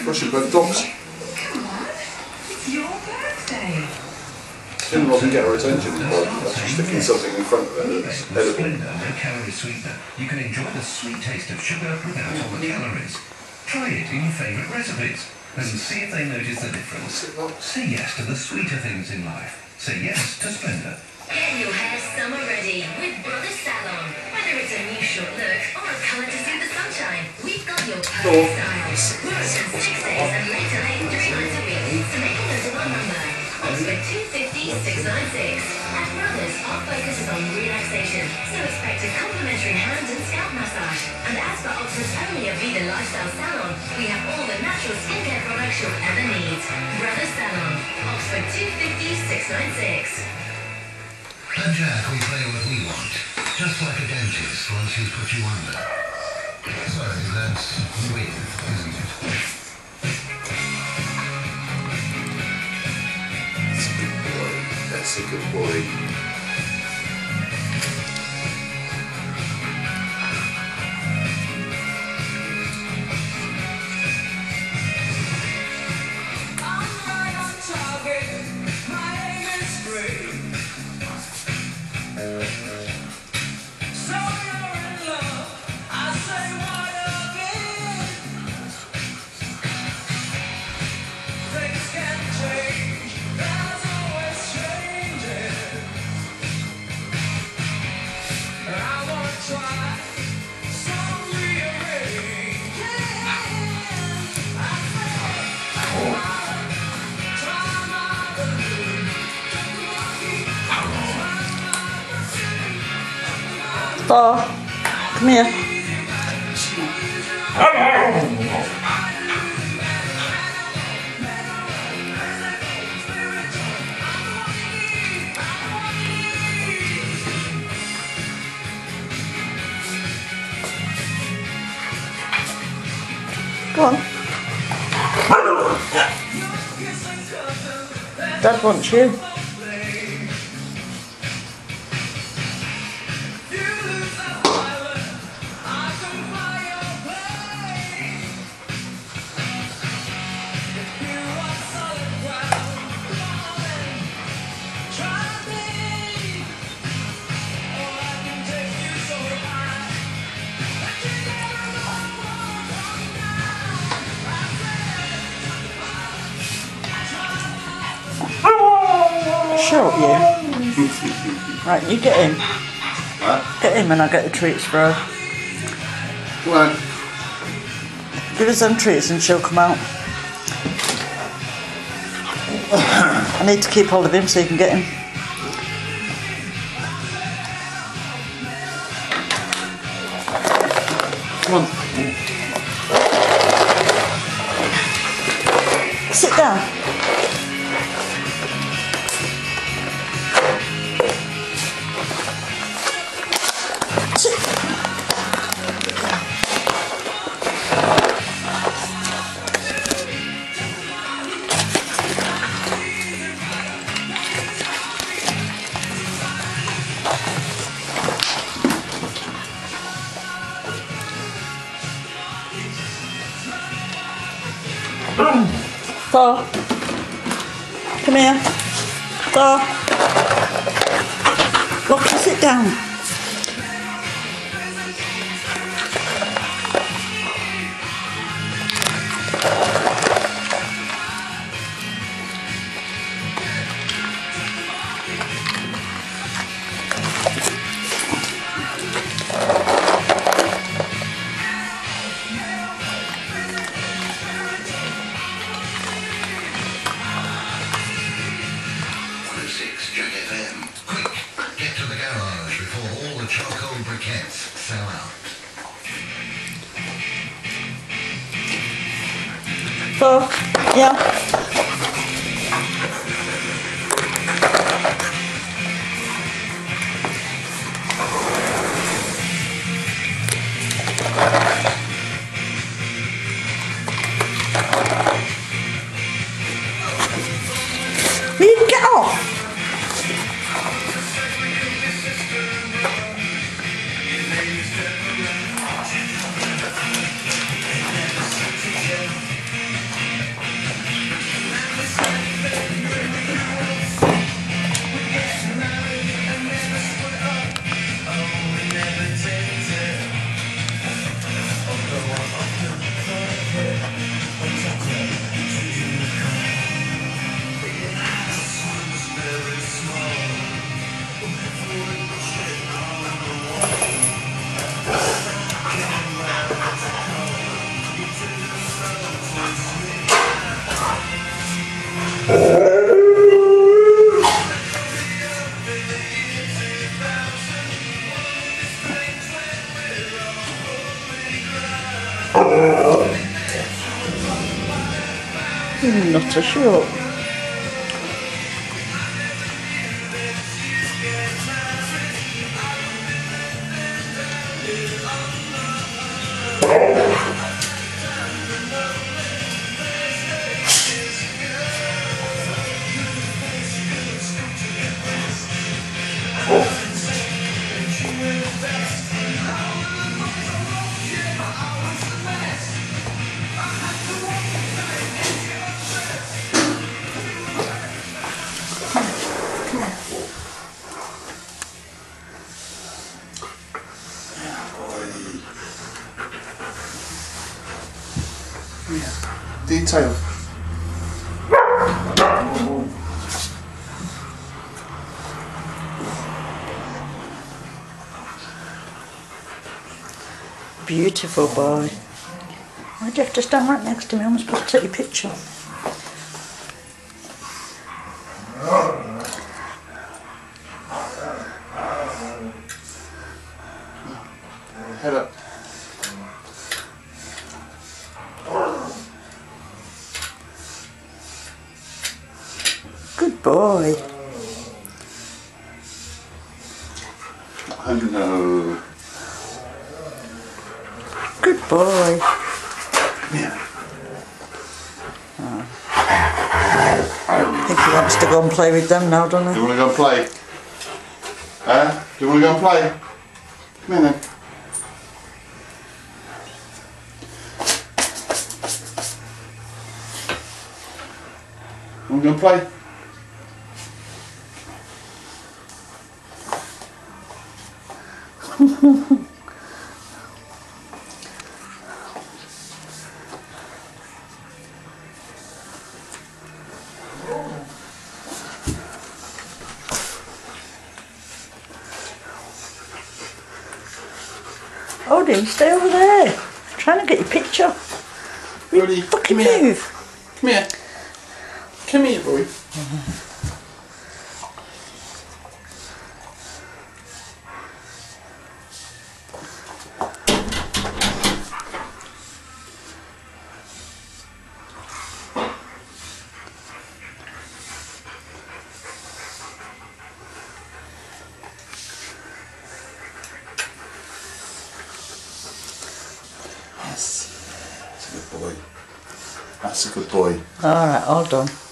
should put dogs. Come on, it's your birthday. Didn't often get our attention by actually sticking something in front of it that's edible. Splenda no-calorie sweetener. You can enjoy the sweet taste of sugar without all the calories. Try it in your favourite recipes and see if they notice the difference. Say yes to the sweeter things in life. Say yes to Splenda. Get your hair summer ready with Brothers Salon. Whether it's a new short look or a colour to suit the sunshine, we've got your perfect style. We're open 6 days and later late 3 nights a week. So make a note of our number. Oxford 250 696. At Brothers, our focus is on relaxation, so expect a complimentary hand and scalp massage. And as for Oxford's only Aveda lifestyle salon, we have all the natural skincare products you'll ever need. Brothers Salon, Oxford 250 696. At Jack, we play what we want, just like a dentist once he's put you under. So that's with, isn't it? That's a good boy. Thor, come here. Go on. Dad wants you. Shut up, you. Right, you get him. What? Get him and I'll get the treats for her. Come on. Give her some treats and she'll come out. I need to keep hold of him so you can get him. Come on. Sit down. Thor, come here. Thor, look, sit down. Sell out. Thor, yeah. You can get off. Not a short. Detail. Beautiful boy. Why'd you have to stand right next to me? I'm supposed to take your picture. Head up. Good boy. Oh no. Good boy. Come here. I think he wants to go and play with them now, doesn't Do he? you want to go and play? Huh? Do you want to go and play? Come here then. You want to go and play? Odin, stay over there. I'm trying to get your picture. Buddy, Fucking come here. move. Come here. Come here, boy. Yes. That's a good boy. That's a good boy. Alright, all done.